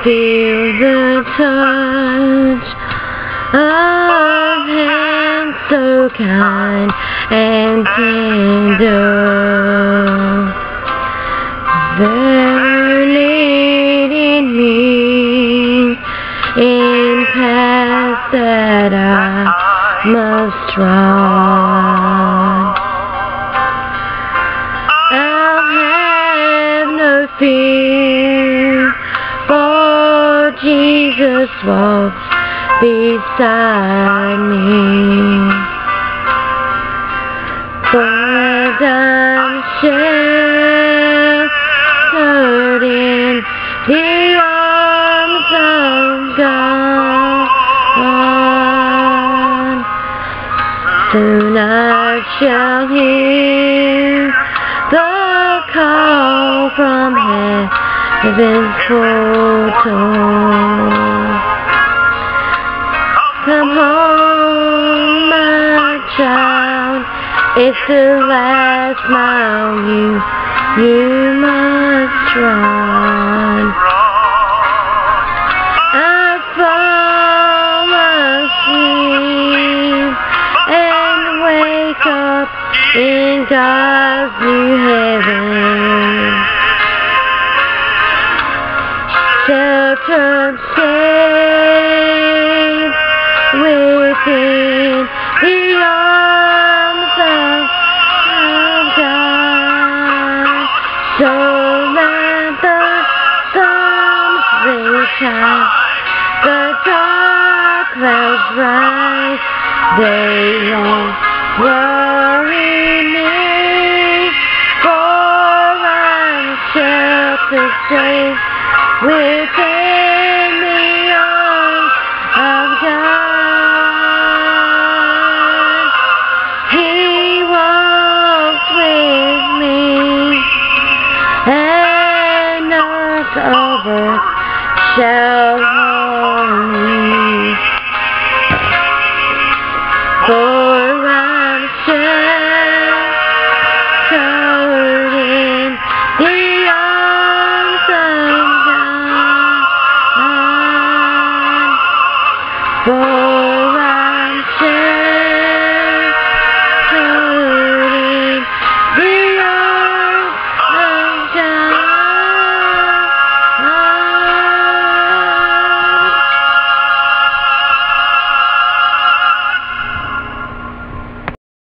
feel the touch of hands so kind and tender. They're leading me in paths that I must run. I'll have no fear, for Jesus walks beside me. For as I'm sheltered in the arms of God, soon I shall hear the call from heaven's portal. Come home, my child, it's the last mile you must run. I fall asleep and wake up in God's new heaven, sheltered safe within the arms of God, so that the storms rage high, the dark clouds rise, they won't worry me, for I'm sheltered safe within the arms of God. He walks with me, and not over shall